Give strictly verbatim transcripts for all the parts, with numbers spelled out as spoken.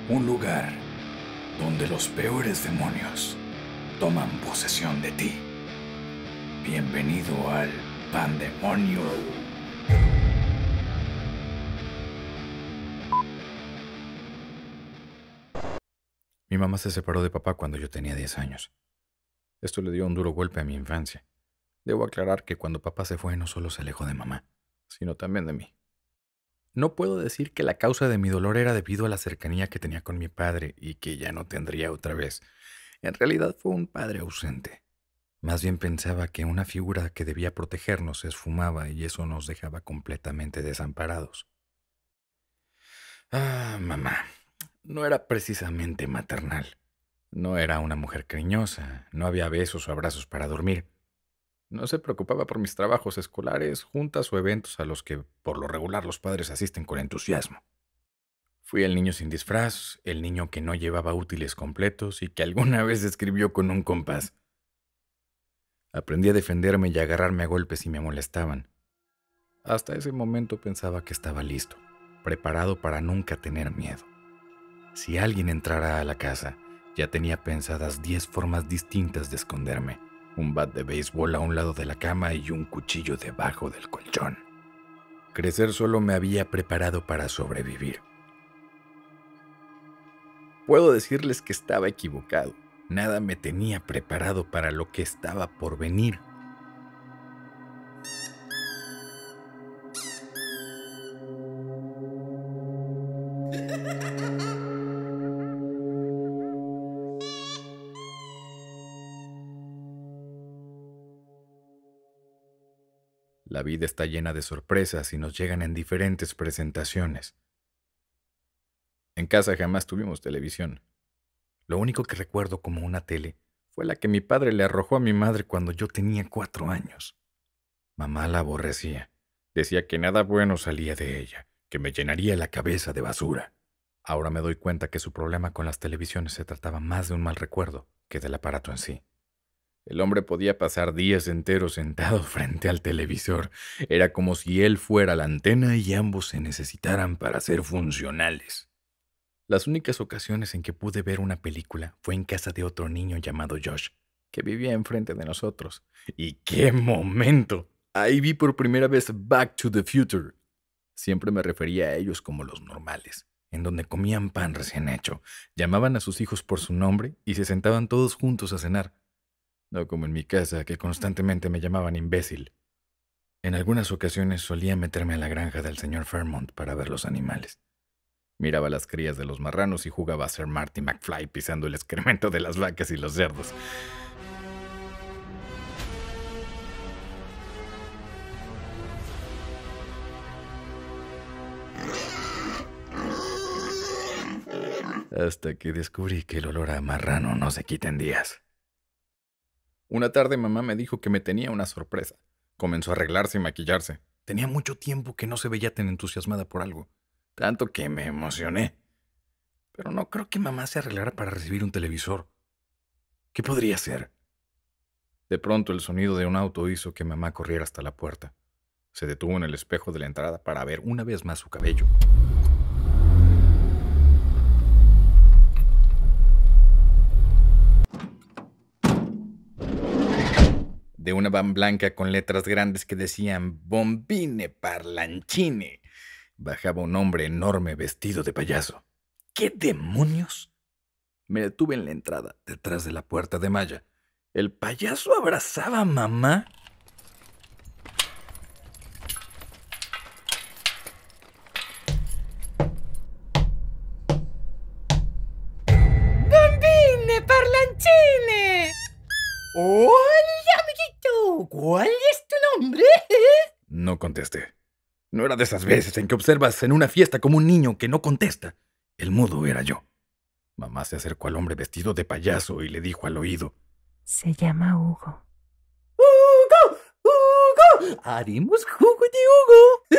Un lugar donde los peores demonios toman posesión de ti. Bienvenido al Pandemonio. Mi mamá se separó de papá cuando yo tenía diez años. Esto le dio un duro golpe a mi infancia. Debo aclarar que cuando papá se fue no solo se alejó de mamá, sino también de mí. No puedo decir que la causa de mi dolor era debido a la cercanía que tenía con mi padre y que ya no tendría otra vez. En realidad fue un padre ausente. Más bien pensaba que una figura que debía protegernos se esfumaba y eso nos dejaba completamente desamparados. Ah, mamá. No era precisamente maternal. No era una mujer cariñosa, no había besos o abrazos para dormir. No se preocupaba por mis trabajos escolares, juntas o eventos a los que por lo regular los padres asisten con entusiasmo. Fui el niño sin disfraz, el niño que no llevaba útiles completos y que alguna vez escribió con un compás. Aprendí a defenderme y a agarrarme a golpes si me molestaban. Hasta ese momento pensaba que estaba listo, preparado para nunca tener miedo. Si alguien entrara a la casa, ya tenía pensadas diez formas distintas de esconderme. Un bat de béisbol a un lado de la cama y un cuchillo debajo del colchón. Crecer solo me había preparado para sobrevivir. Puedo decirles que estaba equivocado. Nada me tenía preparado para lo que estaba por venir. La vida está llena de sorpresas y nos llegan en diferentes presentaciones. En casa jamás tuvimos televisión. Lo único que recuerdo como una tele fue la que mi padre le arrojó a mi madre cuando yo tenía cuatro años. Mamá la aborrecía. Decía que nada bueno salía de ella, que me llenaría la cabeza de basura. Ahora me doy cuenta que su problema con las televisiones se trataba más de un mal recuerdo que del aparato en sí. El hombre podía pasar días enteros sentado frente al televisor. Era como si él fuera la antena y ambos se necesitaran para ser funcionales. Las únicas ocasiones en que pude ver una película fue en casa de otro niño llamado Josh, que vivía enfrente de nosotros. ¡Y qué momento! Ahí vi por primera vez Back to the Future. Siempre me refería a ellos como los normales, en donde comían pan recién hecho, llamaban a sus hijos por su nombre y se sentaban todos juntos a cenar. No como en mi casa, que constantemente me llamaban imbécil. En algunas ocasiones solía meterme a la granja del señor Fairmont para ver los animales. Miraba las crías de los marranos y jugaba a ser Marty McFly pisando el excremento de las vacas y los cerdos. Hasta que descubrí que el olor a marrano no se quita en días. Una tarde mamá me dijo que me tenía una sorpresa. Comenzó a arreglarse y maquillarse. Tenía mucho tiempo que no se veía tan entusiasmada por algo. Tanto que me emocioné. Pero no creo que mamá se arreglara para recibir un televisor. ¿Qué podría ser? De pronto el sonido de un auto hizo que mamá corriera hasta la puerta. Se detuvo en el espejo de la entrada para ver una vez más su cabello. De una van blanca con letras grandes que decían Bombine Parlancine, bajaba un hombre enorme vestido de payaso. ¿Qué demonios? Me detuve en la entrada, detrás de la puerta de malla. ¿El payaso abrazaba a mamá? ¡Bombine Parlancine! ¡Hola, amiguito! ¿Cuál es tu nombre? No contesté. No era de esas veces en que observas en una fiesta como un niño que no contesta. El mudo era yo. Mamá se acercó al hombre vestido de payaso y le dijo al oído: Se llama Hugo. ¡Hugo! ¡Hugo! ¡Haremos jugo de Hugo!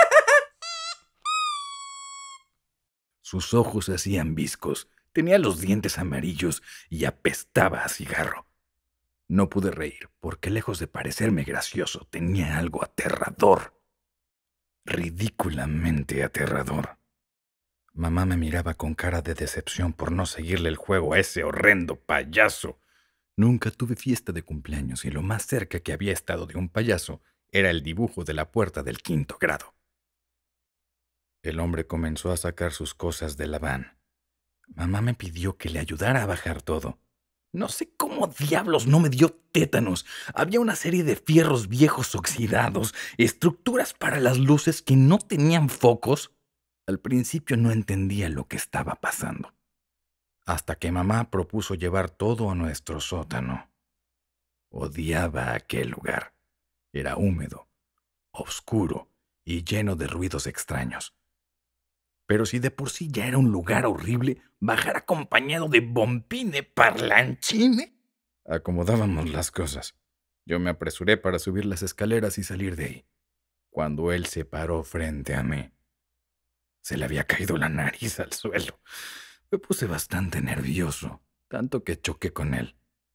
Sus ojos se hacían viscos, tenía los dientes amarillos y apestaba a cigarro. No pude reír porque, lejos de parecerme gracioso, tenía algo aterrador. Ridículamente aterrador. Mamá me miraba con cara de decepción por no seguirle el juego a ese horrendo payaso. Nunca tuve fiesta de cumpleaños y lo más cerca que había estado de un payaso era el dibujo de la puerta del quinto grado. El hombre comenzó a sacar sus cosas de la van. Mamá me pidió que le ayudara a bajar todo. No sé cómo diablos no me dio tétanos. Había una serie de fierros viejos oxidados, estructuras para las luces que no tenían focos. Al principio no entendía lo que estaba pasando, hasta que mamá propuso llevar todo a nuestro sótano. Odiaba aquel lugar. Era húmedo, oscuro y lleno de ruidos extraños. Pero si de por sí ya era un lugar horrible, bajar acompañado de Bombine Parlanchine. Acomodábamos las cosas. Yo me apresuré para subir las escaleras y salir de ahí, cuando él se paró frente a mí. Se le había caído la nariz al suelo. Me puse bastante nervioso, tanto que choqué con él.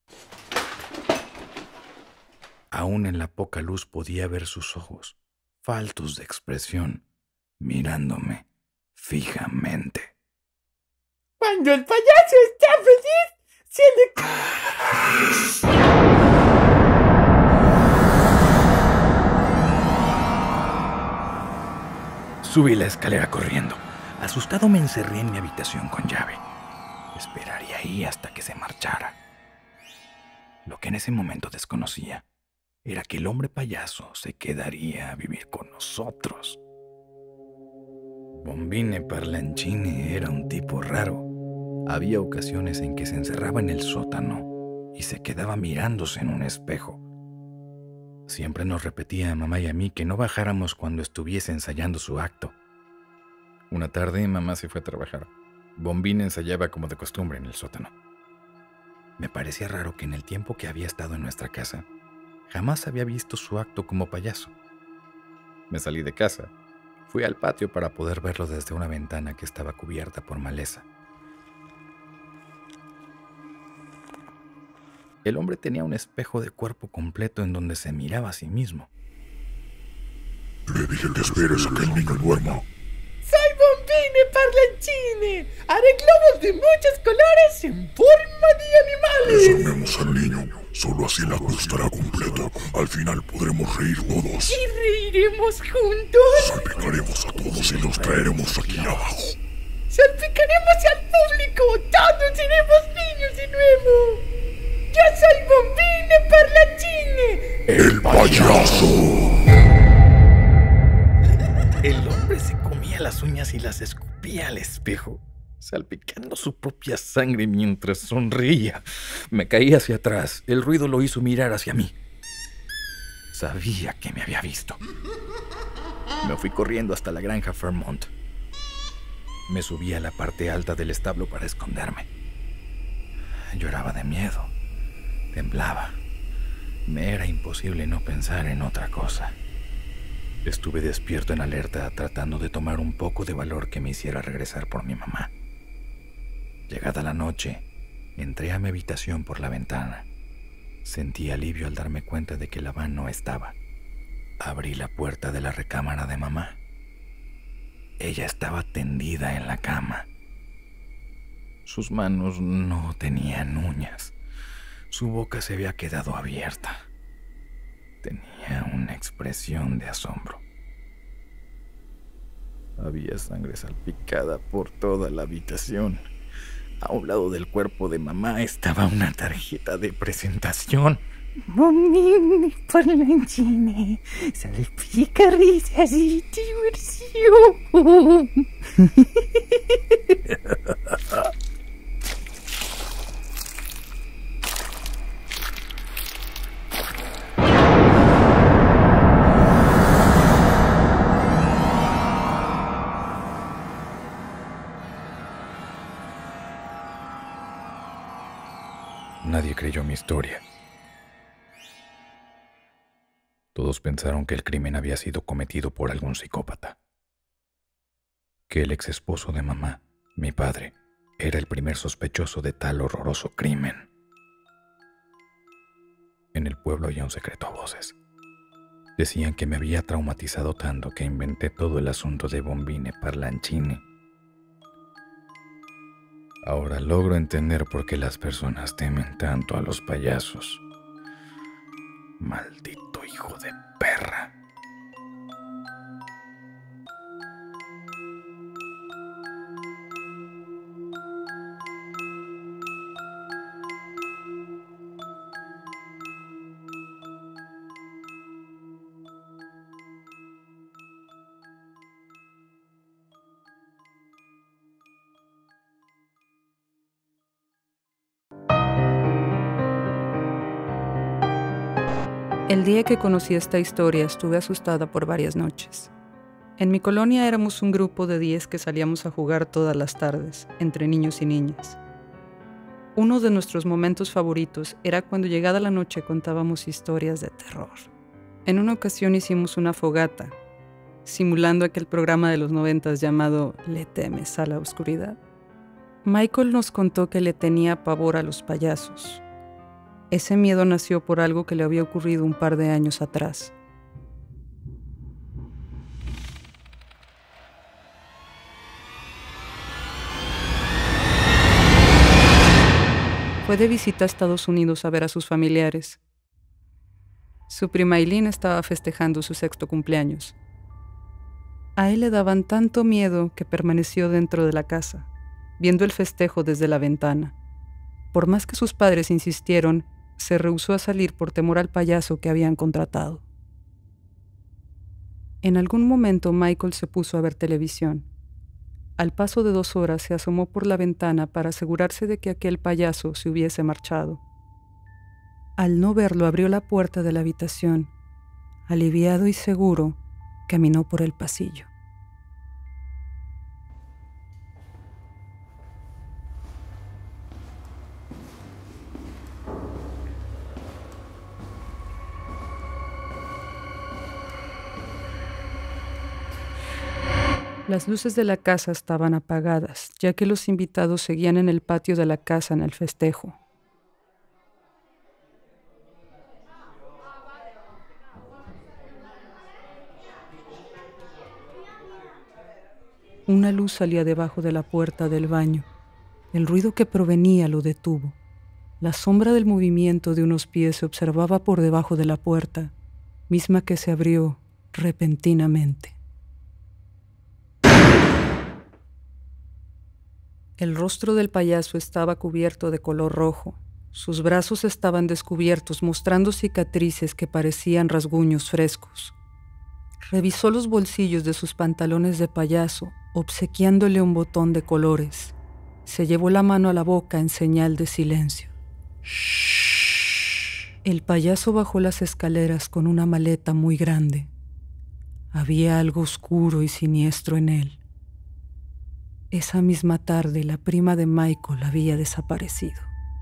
Aún en la poca luz podía ver sus ojos, faltos de expresión, mirándome fijamente. Cuando el payaso está feliz, se le... Subí la escalera corriendo. Asustado me encerré en mi habitación con llave. Esperaría ahí hasta que se marchara. Lo que en ese momento desconocía era que el hombre payaso se quedaría a vivir con nosotros. Bombine Parlanchine era un tipo raro. Había ocasiones en que se encerraba en el sótano y se quedaba mirándose en un espejo. Siempre nos repetía a mamá y a mí que no bajáramos cuando estuviese ensayando su acto. Una tarde mamá se fue a trabajar. Bombine ensayaba como de costumbre en el sótano. Me parecía raro que en el tiempo que había estado en nuestra casa, jamás había visto su acto como payaso. Me salí de casa. Fui al patio para poder verlo desde una ventana que estaba cubierta por maleza. El hombre tenía un espejo de cuerpo completo en donde se miraba a sí mismo. Le dije que esperes a que el niño duerma. ¡Soy Bombine Parlanchine! ¡Haré globos de muchos colores en forma de animales! Desarmemos al niño. Solo así el acto estará completo. Al final podremos reír todos. ¿Y reiremos juntos? Salpicaremos a todos y los traeremos aquí abajo. ¡Salpicaremos al público! ¡Todos seremos niños de nuevo! ¡Yo soy Bombine Parlanchine! ¡El payaso! El hombre se comía las uñas y las escupía al espejo, salpicando su propia sangre mientras sonreía. Me caí hacia atrás. El ruido lo hizo mirar hacia mí. Sabía que me había visto. Me fui corriendo hasta la granja Fairmont. Me subí a la parte alta del establo para esconderme. Lloraba de miedo. Temblaba. Me era imposible no pensar en otra cosa. Estuve despierto en alerta, tratando de tomar un poco de valor que me hiciera regresar por mi mamá. Llegada la noche, entré a mi habitación por la ventana. Sentí alivio al darme cuenta de que la van no estaba. Abrí la puerta de la recámara de mamá. Ella estaba tendida en la cama. Sus manos no tenían uñas. Su boca se había quedado abierta. Tenía una expresión de asombro. Había sangre salpicada por toda la habitación. A un lado del cuerpo de mamá estaba una tarjeta de presentación. Bombine Parlanchine, salpica risas y diversión. Nadie creyó mi historia. Todos pensaron que el crimen había sido cometido por algún psicópata. Que el ex esposo de mamá, mi padre, era el primer sospechoso de tal horroroso crimen. En el pueblo había un secreto a voces. Decían que me había traumatizado tanto que inventé todo el asunto de Bombine Parlanchine. Ahora logro entender por qué las personas temen tanto a los payasos. Maldito hijo de perra. El día que conocí esta historia estuve asustada por varias noches. En mi colonia éramos un grupo de diez que salíamos a jugar todas las tardes, entre niños y niñas. Uno de nuestros momentos favoritos era cuando llegada la noche contábamos historias de terror. En una ocasión hicimos una fogata, simulando aquel programa de los noventas llamado ¿Le temes a la oscuridad? Michael nos contó que le tenía pavor a los payasos. Ese miedo nació por algo que le había ocurrido un par de años atrás. Fue de visita a Estados Unidos a ver a sus familiares. Su prima Eileen estaba festejando su sexto cumpleaños. A él le daban tanto miedo que permaneció dentro de la casa, viendo el festejo desde la ventana. Por más que sus padres insistieron, se rehusó a salir por temor al payaso que habían contratado. En algún momento Michael se puso a ver televisión. Al paso de dos horas se asomó por la ventana para asegurarse de que aquel payaso se hubiese marchado. Al no verlo, abrió la puerta de la habitación. Aliviado y seguro, caminó por el pasillo. Las luces de la casa estaban apagadas, ya que los invitados seguían en el patio de la casa en el festejo. Una luz salía debajo de la puerta del baño. El ruido que provenía lo detuvo. La sombra del movimiento de unos pies se observaba por debajo de la puerta, misma que se abrió repentinamente. El rostro del payaso estaba cubierto de color rojo. Sus brazos estaban descubiertos, mostrando cicatrices que parecían rasguños frescos. Revisó los bolsillos de sus pantalones de payaso, obsequiándole un botón de colores. Se llevó la mano a la boca en señal de silencio. El payaso bajó las escaleras con una maleta muy grande. Había algo oscuro y siniestro en él. Esa misma tarde, la prima de Michael había desaparecido.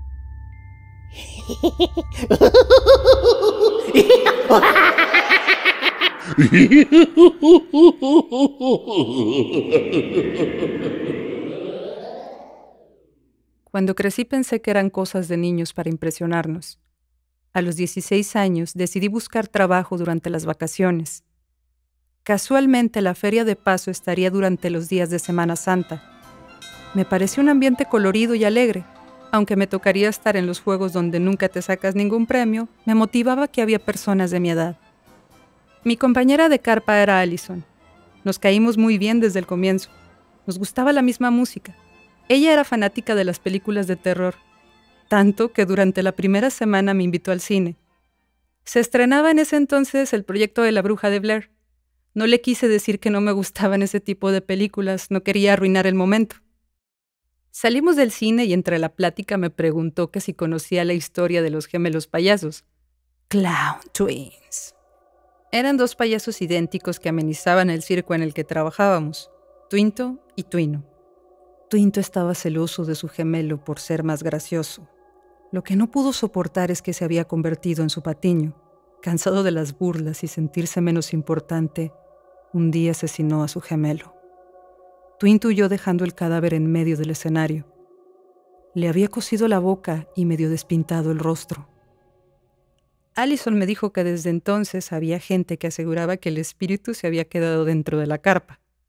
Cuando crecí pensé que eran cosas de niños para impresionarnos. A los dieciséis años decidí buscar trabajo durante las vacaciones. Casualmente la feria de paso estaría durante los días de Semana Santa. Me pareció un ambiente colorido y alegre. Aunque me tocaría estar en los juegos donde nunca te sacas ningún premio, me motivaba que había personas de mi edad. Mi compañera de carpa era Allison. Nos caímos muy bien desde el comienzo. Nos gustaba la misma música. Ella era fanática de las películas de terror, tanto que durante la primera semana me invitó al cine. Se estrenaba en ese entonces el proyecto de La Bruja de Blair. No le quise decir que no me gustaban ese tipo de películas, no quería arruinar el momento. Salimos del cine y entre la plática me preguntó que si conocía la historia de los gemelos payasos. Clown Twins. Eran dos payasos idénticos que amenizaban el circo en el que trabajábamos, Twinto y Twino. Twinto estaba celoso de su gemelo por ser más gracioso. Lo que no pudo soportar es que se había convertido en su patiño. Cansado de las burlas y sentirse menos importante, un día asesinó a su gemelo. Twinto huyó dejando el cadáver en medio del escenario. Le había cosido la boca y medio despintado el rostro. Allison me dijo que desde entonces había gente que aseguraba que el espíritu se había quedado dentro de la carpa.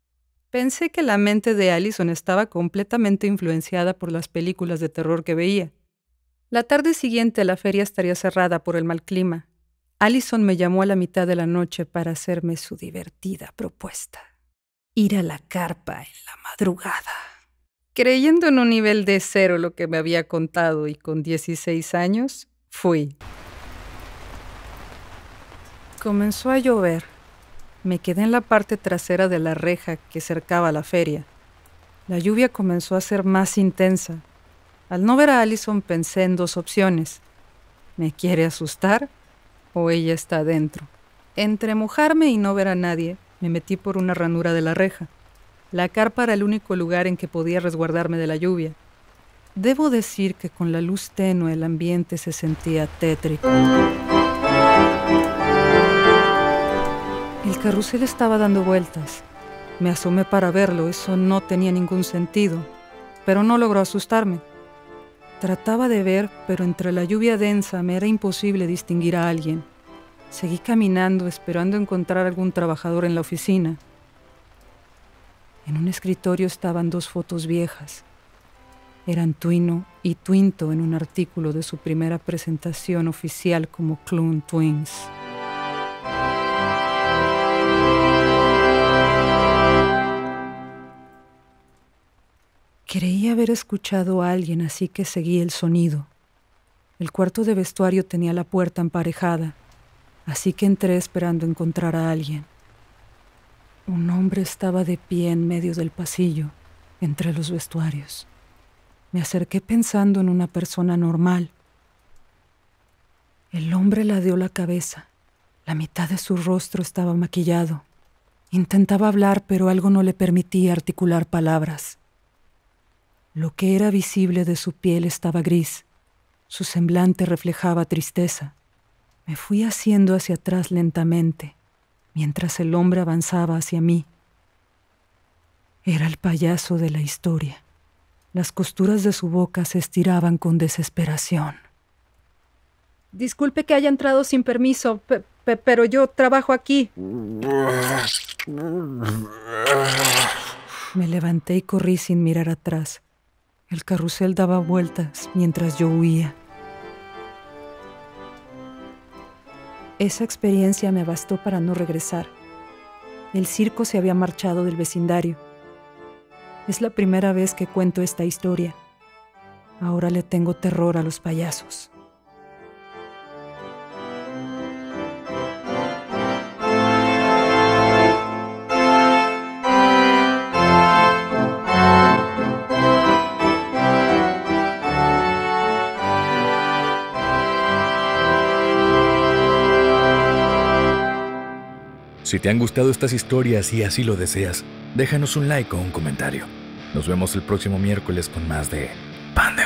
Pensé que la mente de Allison estaba completamente influenciada por las películas de terror que veía. La tarde siguiente la feria estaría cerrada por el mal clima. Allison me llamó a la mitad de la noche para hacerme su divertida propuesta: ir a la carpa en la madrugada. Creyendo en un nivel de cero lo que me había contado y con dieciséis años, fui. Comenzó a llover. Me quedé en la parte trasera de la reja que cercaba la feria. La lluvia comenzó a ser más intensa. Al no ver a Allison pensé en dos opciones: ¿me quiere asustar o ella está adentro? Entre mojarme y no ver a nadie, me metí por una ranura de la reja. La carpa era el único lugar en que podía resguardarme de la lluvia. Debo decir que con la luz tenue el ambiente se sentía tétrico. El carrusel estaba dando vueltas. Me asomé para verlo, eso no tenía ningún sentido, pero no logró asustarme. Trataba de ver, pero entre la lluvia densa me era imposible distinguir a alguien. Seguí caminando, esperando encontrar algún trabajador en la oficina. En un escritorio estaban dos fotos viejas. Eran Twino y Twinto en un artículo de su primera presentación oficial como Clune Twins. Creí haber escuchado a alguien, así que seguí el sonido. El cuarto de vestuario tenía la puerta emparejada, así que entré esperando encontrar a alguien. Un hombre estaba de pie en medio del pasillo, entre los vestuarios. Me acerqué pensando en una persona normal. El hombre ladeó la cabeza. La mitad de su rostro estaba maquillado. Intentaba hablar, pero algo no le permitía articular palabras. Lo que era visible de su piel estaba gris. Su semblante reflejaba tristeza. Me fui haciendo hacia atrás lentamente, mientras el hombre avanzaba hacia mí. Era el payaso de la historia. Las costuras de su boca se estiraban con desesperación. Disculpe que haya entrado sin permiso, pe- pe- pero yo trabajo aquí. Me levanté y corrí sin mirar atrás. El carrusel daba vueltas mientras yo huía. Esa experiencia me bastó para no regresar. El circo se había marchado del vecindario. Es la primera vez que cuento esta historia. Ahora le tengo terror a los payasos. Si te han gustado estas historias y así lo deseas, déjanos un like o un comentario. Nos vemos el próximo miércoles con más de Pan de